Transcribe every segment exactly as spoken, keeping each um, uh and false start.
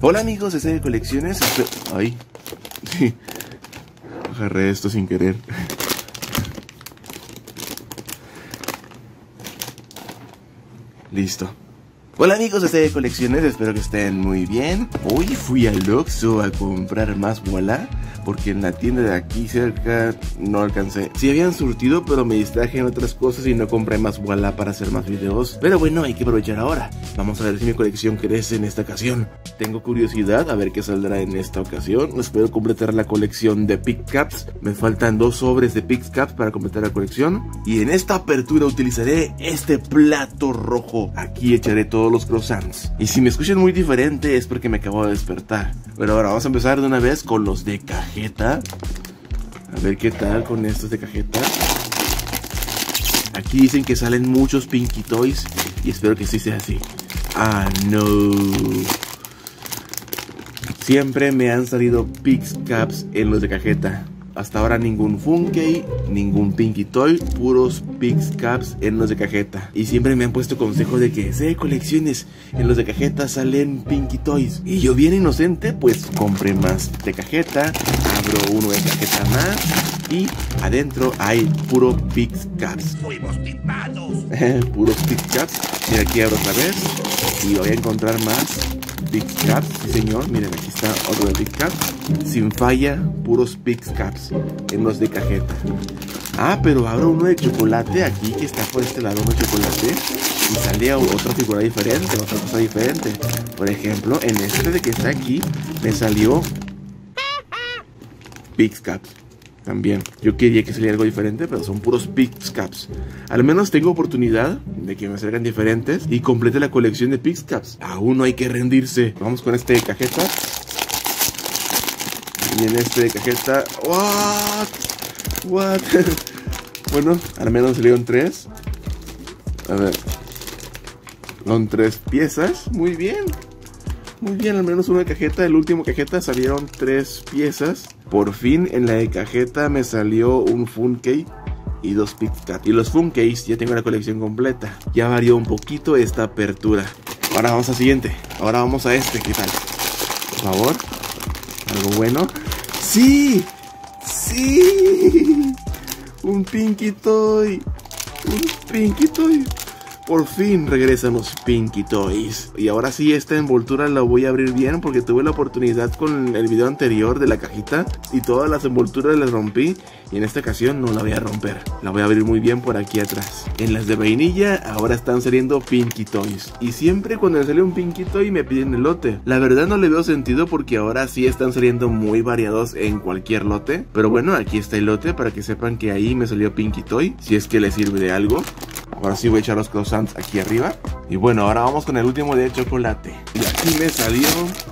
Hola amigos de Serie Colecciones. Ay, sí, agarré esto sin querer. Listo. Hola amigos de Serie Colecciones, espero que estén muy bien. Hoy fui al Oxxo a comprar más Voilà, porque en la tienda de aquí cerca no alcancé. Sí habían surtido, pero me distraje en otras cosas y no compré más Voilà para hacer más videos. Pero bueno, hay que aprovechar ahora. Vamos a ver si mi colección crece en esta ocasión. Tengo curiosidad a ver qué saldrá en esta ocasión. Espero completar la colección de Pick Caps. Me faltan dos sobres de Pick Caps para completar la colección. Y en esta apertura utilizaré este plato rojo. Aquí echaré todos los croissants. Y si me escuchan muy diferente es porque me acabo de despertar. Pero ahora vamos a empezar de una vez con los de cajeta. A ver qué tal con estos de cajeta. Aquí dicen que salen muchos Pinky Toys y espero que sí sea así. Ah, no. Siempre me han salido Pick Caps en los de cajeta. Hasta ahora ningún Funkey, ningún Pinky Toy, puros Pick Caps en los de cajeta. Y siempre me han puesto consejo de que Serie Colecciones, en los de cajeta salen Pinky Toys. Y yo bien inocente, pues compré más de cajeta, abro uno de cajeta más y adentro hay puro Pick Caps. Fuimos tipados. Puros Pick Caps. Mira, aquí abro otra vez y voy a encontrar más Pick Caps, sí señor, miren, aquí está otro de Pick Caps. Sin falla, puros Pick Caps en los de cajeta. Ah, pero abro uno de chocolate aquí, que está por este lado, uno de chocolate, y sale otra figura diferente, otra cosa diferente. Por ejemplo, en este de que está aquí, me salió Pick Caps. También, yo quería que saliera algo diferente, pero son puros Pick Caps. Al menos tengo oportunidad de que me salgan diferentes y complete la colección de Pick Caps. Aún no hay que rendirse. Vamos con este de cajeta. Y en este de cajeta, what, what. Bueno, al menos salieron tres. A ver, son tres piezas. Muy bien, muy bien, al menos una de cajeta. El último cajeta salieron tres piezas. Por fin en la de cajeta me salió un Funkey y dos Pick Caps. Y los Funkeys ya tengo la colección completa. Ya varió un poquito esta apertura. Ahora vamos al siguiente. Ahora vamos a este, ¿qué tal? Por favor, algo bueno. ¡Sí! ¡Sí! Un Pinky Toy. Un Pinky Toy. Por fin regresan los Pinky Toys. Y ahora sí, esta envoltura la voy a abrir bien, porque tuve la oportunidad con el video anterior de la cajita y todas las envolturas las rompí. Y en esta ocasión no la voy a romper, la voy a abrir muy bien por aquí atrás. En las de vainilla ahora están saliendo Pinky Toys. Y siempre cuando me sale un Pinky Toy me piden el lote. La verdad no le veo sentido, porque ahora sí están saliendo muy variados en cualquier lote. Pero bueno, aquí está el lote para que sepan que ahí me salió Pinky Toy, si es que les sirve de algo. Ahora sí voy a echar los croissants aquí arriba. Y bueno, ahora vamos con el último de chocolate. Y aquí me salió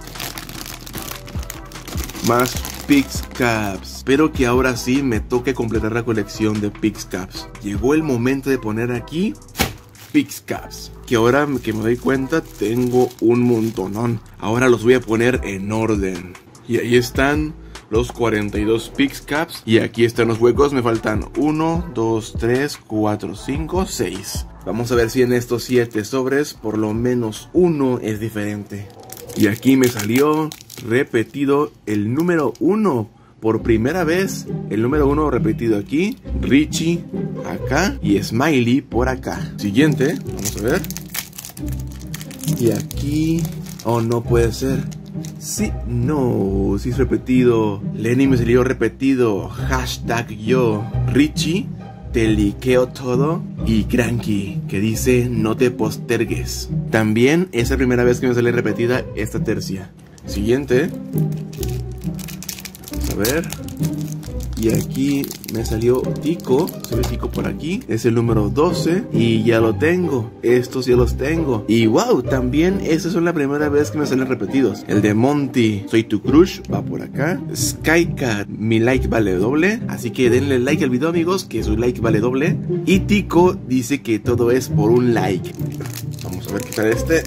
más Pick Caps. Espero que ahora sí me toque completar la colección de Pick Caps. Llegó el momento de poner aquí Pick Caps, que ahora que me doy cuenta tengo un montonón. Ahora los voy a poner en orden. Y ahí están los cuarenta y dos Pick Caps. Y aquí están los huecos. Me faltan uno, dos, tres, cuatro, cinco, seis. Vamos a ver si en estos siete sobres por lo menos uno es diferente. Y aquí me salió repetido el número uno. Por primera vez el número uno repetido aquí. Richie acá y Smiley por acá. Siguiente, vamos a ver. Y aquí, oh, no puede ser. Sí, no, sí es repetido. Lenny me salió repetido. Hashtag yo. Richie, te liqueo todo. Y Cranky, que dice no te postergues. También es la primera vez que me sale repetida esta tercia. Siguiente. Vamos a ver. Y aquí me salió Tico. Se ve Tico por aquí. Es el número doce. Y ya lo tengo. Estos ya los tengo. Y wow, también estos son la primera vez que me salen repetidos. El de Monty, soy tu crush, va por acá. Skycat, mi like vale doble. Así que denle like al video, amigos, que su like vale doble. Y Tico dice que todo es por un like. Vamos a ver qué tal este.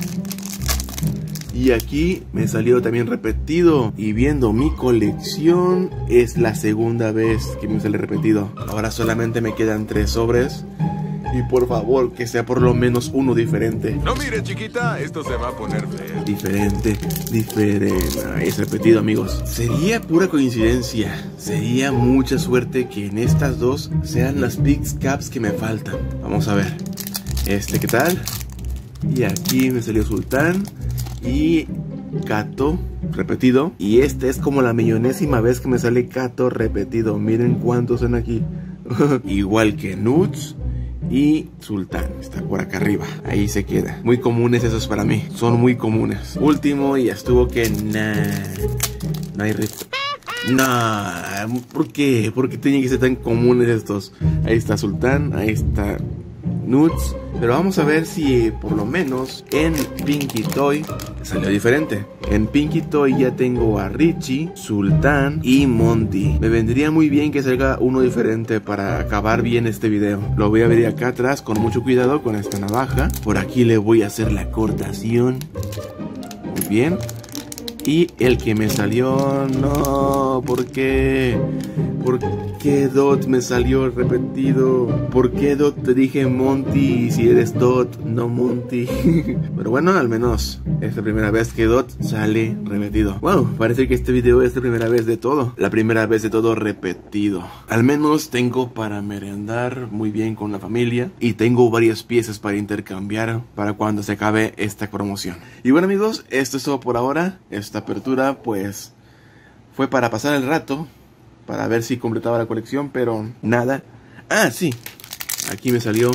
Y aquí me salió también repetido. Y viendo mi colección, es la segunda vez que me sale repetido. Ahora solamente me quedan tres sobres. Y por favor, que sea por lo menos uno diferente. No mire, chiquita, esto se va a poner feo. Diferente, diferente. Ahí es repetido, amigos. Sería pura coincidencia. Sería mucha suerte que en estas dos sean las Pix Caps que me faltan. Vamos a ver. Este, ¿qué tal? Y aquí me salió Sultán. Y Kato repetido. Y este es como la millonésima vez que me sale Kato repetido. Miren cuántos son aquí. Igual que Nuts y Sultán. Está por acá arriba. Ahí se queda. Muy comunes esos para mí. Son muy comunes. Último y ya estuvo que nah. No hay ritmo. Nah. ¿Por qué? ¿Por qué tienen que ser tan comunes estos? Ahí está Sultán. Ahí está Nuts. Pero vamos a ver si por lo menos en Pinky Toy salió diferente. En Pinky Toy ya tengo a Richie, Sultán y Monty. Me vendría muy bien que salga uno diferente para acabar bien este video. Lo voy a ver acá atrás con mucho cuidado con esta navaja. Por aquí le voy a hacer la cortación. Muy bien. Y el que me salió... No, ¿por qué? ¿Por qué Dot me salió repetido? ¿Por qué Dot te dije Monty si eres Dot, no Monty? Pero bueno, al menos es la primera vez que Dot sale repetido. Wow, parece que este video es la primera vez de todo. La primera vez de todo repetido. Al menos tengo para merendar muy bien con la familia. Y tengo varias piezas para intercambiar para cuando se acabe esta promoción. Y bueno, amigos, esto es todo por ahora. Esta apertura pues fue para pasar el rato, para ver si completaba la colección, pero nada. Ah, sí, aquí me salió.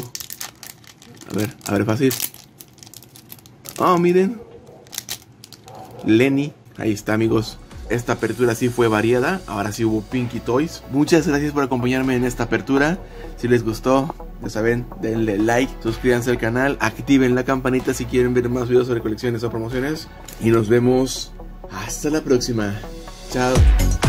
A ver, a ver, fácil. Oh, miren, Lenny, ahí está, amigos. Esta apertura sí fue variada. Ahora sí hubo Pinky Toys. Muchas gracias por acompañarme en esta apertura. Si les gustó, ya saben, denle like, suscríbanse al canal, activen la campanita si quieren ver más videos sobre colecciones o promociones. Y nos vemos hasta la próxima. Chao.